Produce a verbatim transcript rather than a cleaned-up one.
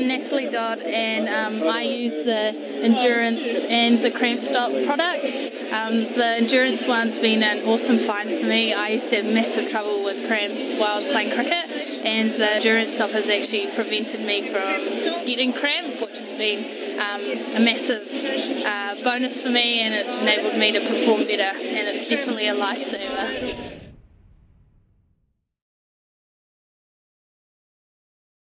I'm Natalie Dodd, and um, I use the Endurance and the CrampStop product. Um, the Endurance one's been an awesome find for me. I used to have massive trouble with cramp while I was playing cricket, and the Endurance stuff has actually prevented me from getting cramp, which has been um, a massive uh, bonus for me, and it's enabled me to perform better, and it's definitely a lifesaver.